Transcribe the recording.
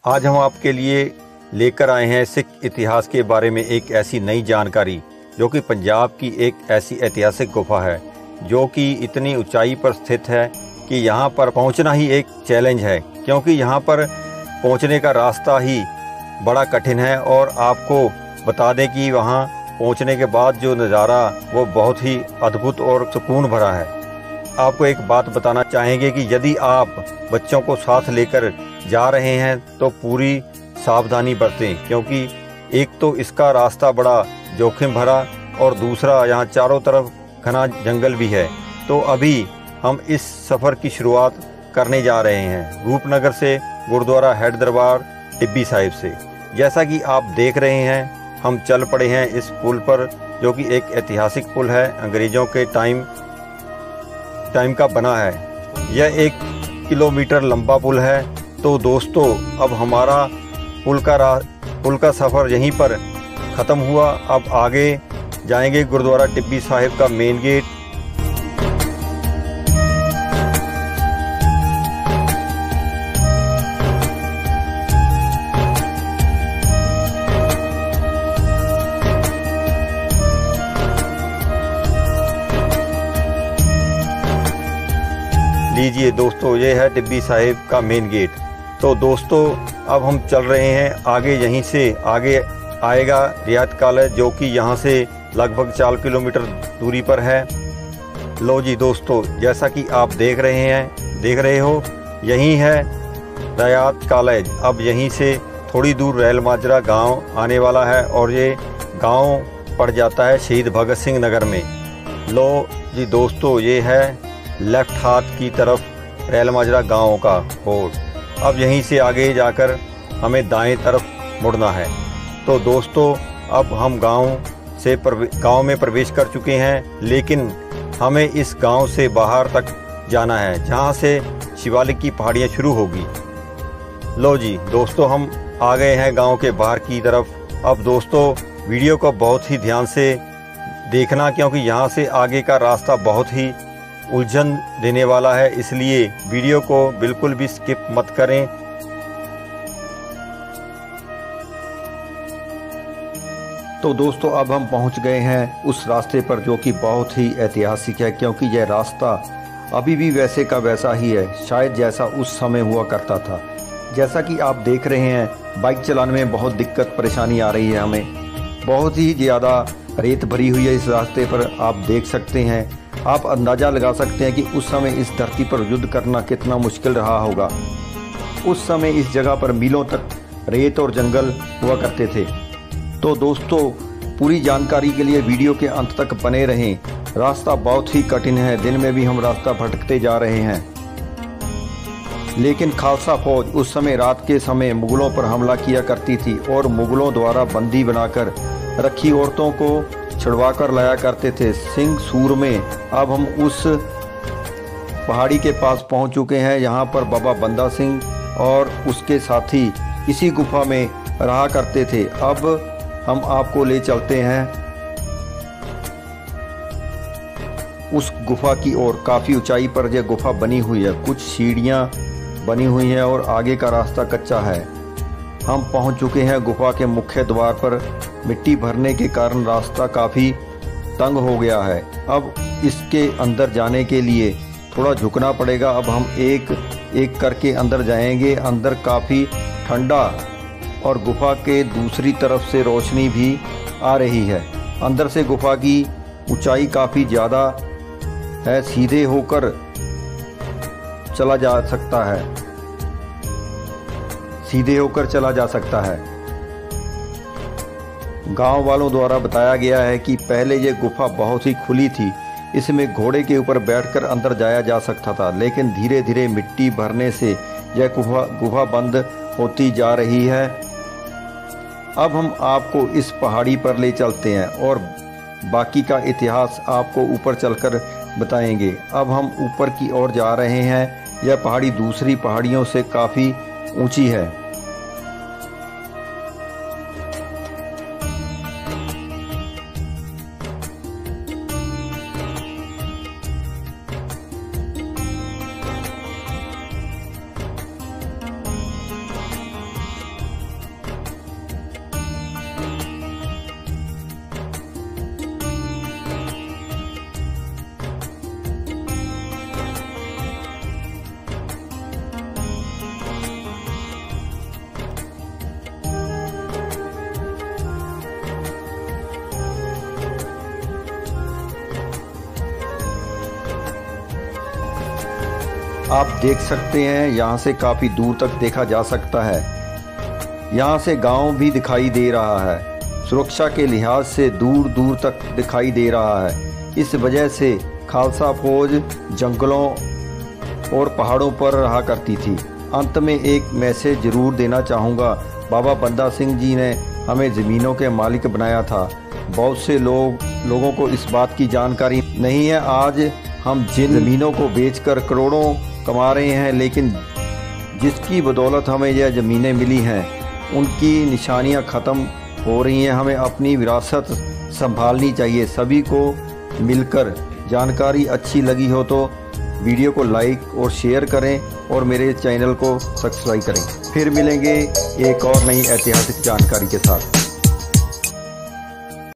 आज हम आपके लिए लेकर आए हैं सिख इतिहास के बारे में एक ऐसी नई जानकारी जो कि पंजाब की एक ऐसी ऐतिहासिक गुफा है जो कि इतनी ऊंचाई पर स्थित है कि यहाँ पर पहुँचना ही एक चैलेंज है, क्योंकि यहाँ पर पहुँचने का रास्ता ही बड़ा कठिन है। और आपको बता दें कि वहाँ पहुँचने के बाद जो नज़ारा वो बहुत ही अद्भुत और सुकून भरा है। आपको एक बात बताना चाहेंगे कि यदि आप बच्चों को साथ लेकर जा रहे हैं तो पूरी सावधानी बरतें, क्योंकि एक तो इसका रास्ता बड़ा जोखिम भरा और दूसरा यहाँ चारों तरफ घना जंगल भी है। तो अभी हम इस सफ़र की शुरुआत करने जा रहे हैं रूपनगर से, गुरुद्वारा हेड दरबार टिब्बी साहिब से। जैसा कि आप देख रहे हैं हम चल पड़े हैं इस पुल पर, जो कि एक ऐतिहासिक पुल है, अंग्रेज़ों के टाइम का बना है। यह 1 किलोमीटर लंबा पुल है। तो दोस्तों अब हमारा पुल का सफ़र यहीं पर ख़त्म हुआ। अब आगे जाएंगे गुरुद्वारा टिब्बी साहिब का मेन गेट। लीजिए दोस्तों, ये है टिब्बी साहिब का मेन गेट। तो दोस्तों अब हम चल रहे हैं आगे। यहीं से आगे आएगा रियायत कॉलेज, जो कि यहाँ से लगभग 4 किलोमीटर दूरी पर है। लो जी दोस्तों, जैसा कि आप देख रहे हो यही है रियायत कॉलेज। अब यहीं से थोड़ी दूर रेल माजरा गांव आने वाला है और ये गांव पड़ जाता है शहीद भगत सिंह नगर में। लो जी दोस्तों, ये है लेफ्ट हाथ की तरफ रेल माजरा गांव का बोर्ड। अब यहीं से आगे जाकर हमें दाएं तरफ मुड़ना है। तो दोस्तों अब हम गांव में प्रवेश कर चुके हैं, लेकिन हमें इस गांव से बाहर तक जाना है जहां से शिवालिक की पहाड़ियां शुरू होगी। लो जी दोस्तों, हम आ गए हैं गांव के बाहर की तरफ। अब दोस्तों वीडियो को बहुत ही ध्यान से देखना, क्योंकि यहाँ से आगे का रास्ता बहुत ही उलझन देने वाला है, इसलिए वीडियो को बिल्कुल भी स्किप मत करें। तो दोस्तों अब हम पहुंच गए हैं उस रास्ते पर जो कि बहुत ही ऐतिहासिक है, क्योंकि यह रास्ता अभी भी वैसे का वैसा ही है, शायद जैसा उस समय हुआ करता था। जैसा कि आप देख रहे हैं बाइक चलाने में बहुत दिक्कत परेशानी आ रही है हमें, बहुत ही ज़्यादा रेत भरी हुई है इस रास्ते पर। आप देख सकते हैं, आप अंदाज़ा लगा सकते हैं कि उस समय इस धरती पर युद्ध करना कितना मुश्किल रहा होगा। उस समय इस जगह पर मीलों तक रेत और जंगल हुआ करते थे। तो दोस्तों पूरी जानकारी के लिए वीडियो के अंत तक बने रहें। रास्ता बहुत ही कठिन है, दिन में भी हम रास्ता भटकते जा रहे हैं। लेकिन खालसा फौज उस समय रात के समय मुगलों पर हमला किया करती थी और मुगलों द्वारा बंदी बनाकर रखी औरतों को छुड़वा कर लाया करते थे सिंह सूर में। अब हम उस पहाड़ी के पास पहुंच चुके हैं। यहाँ पर बाबा बंदा सिंह और उसके साथी इसी गुफा में रहा करते थे। अब हम आपको ले चलते हैं उस गुफा की ओर। काफ़ी ऊंचाई पर यह गुफा बनी हुई है, कुछ सीढ़ियाँ बनी हुई हैं और आगे का रास्ता कच्चा है। हम पहुंच चुके हैं गुफा के मुख्य द्वार पर। मिट्टी भरने के कारण रास्ता काफ़ी तंग हो गया है। अब इसके अंदर जाने के लिए थोड़ा झुकना पड़ेगा। अब हम एक एक करके अंदर जाएंगे। अंदर काफ़ी ठंडा और गुफा के दूसरी तरफ से रोशनी भी आ रही है। अंदर से गुफा की ऊंचाई काफ़ी ज़्यादा है, सीधे होकर चला जा सकता है। गांव वालों द्वारा बताया गया है कि पहले ये गुफा बहुत ही खुली थी, इसमें घोड़े के ऊपर बैठकर अंदर जाया जा सकता था, लेकिन धीरे धीरे मिट्टी भरने से यह गुफा बंद होती जा रही है। अब हम आपको इस पहाड़ी पर ले चलते हैं और बाकी का इतिहास आपको ऊपर चलकर बताएंगे। अब हम ऊपर की ओर जा रहे हैं। यह पहाड़ी दूसरी पहाड़ियों से काफ़ी ऊंची है। आप देख सकते हैं, यहाँ से काफ़ी दूर तक देखा जा सकता है। यहाँ से गांव भी दिखाई दे रहा है। सुरक्षा के लिहाज से दूर दूर तक दिखाई दे रहा है। इस वजह से खालसा फौज जंगलों और पहाड़ों पर रहा करती थी। अंत में एक मैसेज ज़रूर देना चाहूँगा। बाबा बंदा सिंह जी ने हमें ज़मीनों के मालिक बनाया था। बहुत से लोगों को इस बात की जानकारी नहीं है। आज हम जिन ज़मीनों को बेचकर करोड़ों कमा रहे हैं, लेकिन जिसकी बदौलत हमें यह ज़मीनें मिली हैं, उनकी निशानियां ख़त्म हो रही हैं। हमें अपनी विरासत संभालनी चाहिए। सभी को मिलकर जानकारी अच्छी लगी हो तो वीडियो को लाइक और शेयर करें और मेरे चैनल को सब्सक्राइब करें। फिर मिलेंगे एक और नई ऐतिहासिक जानकारी के साथ।